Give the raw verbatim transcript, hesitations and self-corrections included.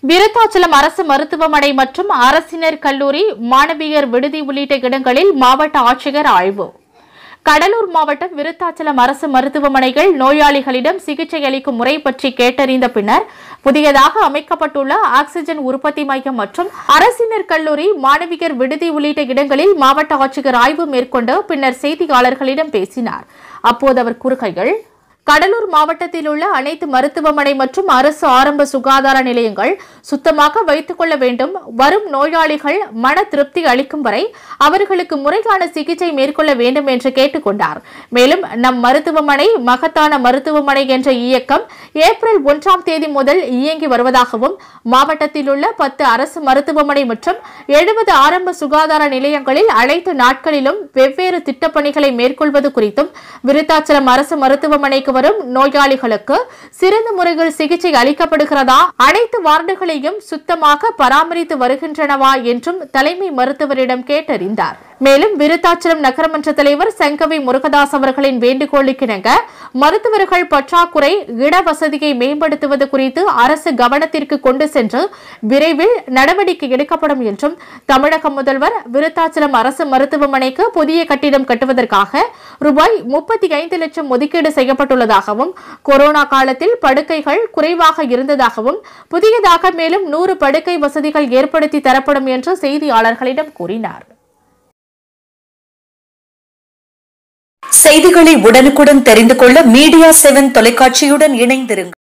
விருத்தாச்சலம் அரசு மருத்துவமனை மற்றும் அரசினர் கல்லூரி மாணவியர் விடுதி உள்ளிட்ட இடங்களில் மாவட்ட ஆட்சியர் ஆய்வு. கடலூர் மாவட்டம் விருத்தாச்சலம் அரசு மருத்துவமனைகள் நோயாளிகளிடம் சிகிச்சை அளிக்கும் முறை பற்றி கேட்டறிந்த பின்னர் புதியதாக அமைக்கப்பட்டுள்ள ஆக்ஸிஜன் உற்பத்தி மையம் மற்றும் அரசினர் கல்லூரி மாணவியர் விடுதி உள்ளிட்ட இடங்களில் மாவட்ட ஆட்சியர் ஆய்வு மேற்கொண்டு பின்னர் செய்தியாளர்களிடம் பேசினார். அப்போது அவர் கூறுகையில், கடலூர் மாவட்டத்தில் உள்ள அனைத்து மருத்துவமனை மற்றும் அரசு ஆரம்ப சுகாதார நிலையங்கள் சுத்தமாக வைத்துக் கொள்ள வேண்டும். வரும் நோயாளிகள் மன திருப்தி அளிக்கும் வரை அவர்களுக்கு முறையான சிகிச்சை மேற்கொள்ள வேண்டும் என்று கேட்டுக் கொண்டார். மேலும் நம் மருத்துவமனை மகத்தான மருத்துவமனை என்ற இயக்கம் ஏப்ரல் ஒன்றாம் தேதி முதல் இயங்கி வருவதாகவும், மாவட்டத்தில் உள்ள பத்து அரசு மருத்துவமனை மற்றும் எழுபது ஆரம்ப சுகாதார நிலையங்களில் அனைத்து நாட்களிலும் வெவ்வேறு திட்டப்பணிகளை மேற்கொள்வது குறித்தும், விருத்தாச்சலம் அரசு மருத்துவமனைக்கு வரும் நோயாளிகளுக்கு சிறந்த முறையில் சிகிச்சை அளிக்கப்படுகிறதா, அனைத்து வார்டுகளையும் சுத்தமாக பராமரித்து வருகின்றனவா என்றும் தலைமை மருத்துவரிடம் கேட்டறிந்தார். மேலும் விருத்தாச்சலம் நகரமன்ற தலைவர் சங்கவி முருகதாஸ் அவர்களின் வேண்டுகோளுக்கிணங்க மருத்துவர்கள் பற்றாக்குறை, இடவசதியை மேம்படுத்துவது குறித்து அரசு கவனத்திற்கு கொண்டு சென்று விரைவில் நடவடிக்கை எடுக்கப்படும் என்றும், தமிழக முதல்வர் விருத்தாச்சலம் அரசு மருத்துவமனைக்கு புதிய கட்டிடம் கட்டுவதற்காக ரூபாய் முப்பத்தி ஐந்து லட்சம் ஒதுக்கீடு செய்யப்பட்டுள்ளதாகவும், கொரோனா காலத்தில் படுக்கைகள் குறைவாக இருந்ததாகவும், புதியதாக மேலும் நூறு படுக்கை வசதிகள் ஏற்படுத்தி தரப்படும் என்று செய்தியாளர்களிடம் கூறினார். செய்திகளை உடனுக்குடன் தெரிந்து கொள்ள மீடியா செவன் தொலைக்காட்சியுடன் இணைந்திருங்கள்.